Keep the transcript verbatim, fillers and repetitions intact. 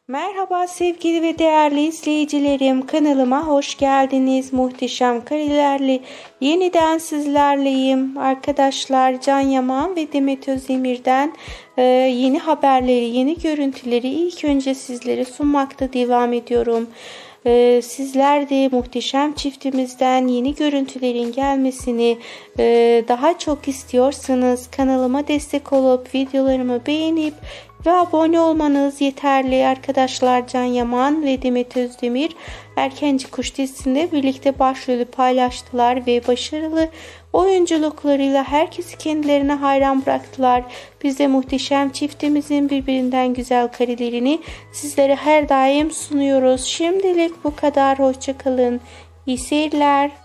Merhaba sevgili ve değerli izleyicilerim, kanalıma hoş geldiniz. Muhteşem karelerle yeniden sizlerleyim. Arkadaşlar, Can Yaman ve Demet Özdemir'den e, yeni haberleri, yeni görüntüleri ilk önce sizlere sunmakta devam ediyorum. Ee, sizler de muhteşem çiftimizden yeni görüntülerin gelmesini e, daha çok istiyorsanız kanalıma destek olup videolarımı beğenip ve abone olmanız yeterli arkadaşlar. Can Yaman ve Demet Özdemir Erkenci Kuş dizisinde birlikte başrolü paylaştılar ve başarılı oyunculuklarıyla herkesi kendilerine hayran bıraktılar. Biz de muhteşem çiftimizin birbirinden güzel karelerini sizlere her daim sunuyoruz. Şimdilik bu kadar. Hoşça kalın. İyi seyirler.